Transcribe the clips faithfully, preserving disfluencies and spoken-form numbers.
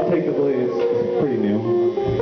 I'll take the blaze. It's pretty new.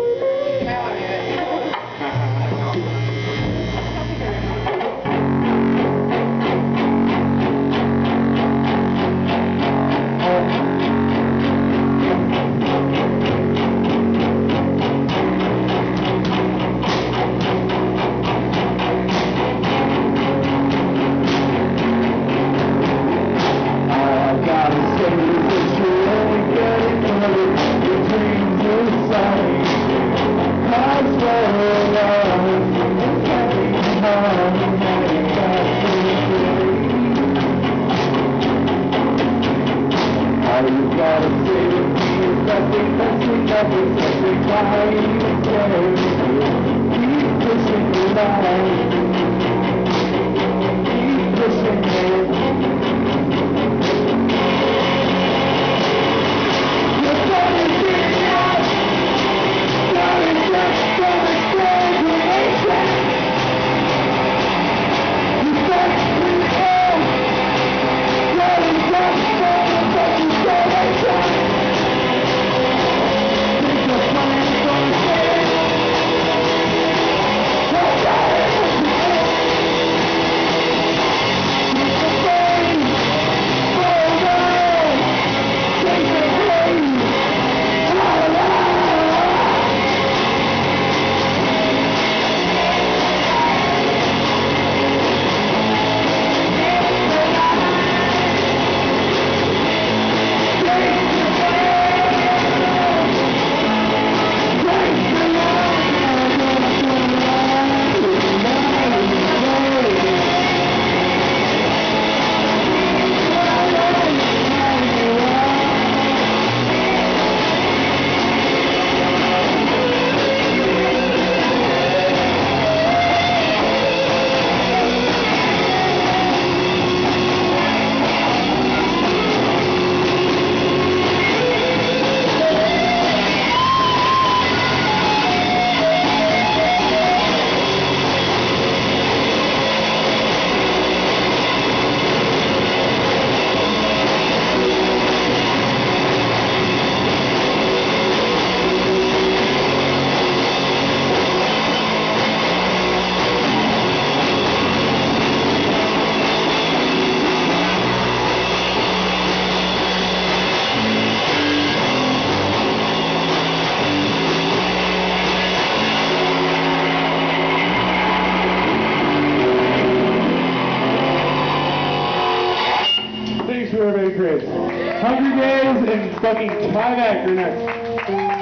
All you gotta say to me is nothing, nothing, nothing, nothing, why you care? Keep pushing me down. Keep pushing me. You're gonna get out. Gonna get from the graduation. You got me all. Gonna get from the fucking graduation. Think you're playing for the game. Don't die in the game. Keep the game. Hold on. Take the game. Hold on. Thanks for everybody, Chris. Hungry Days and fucking Five Actor next.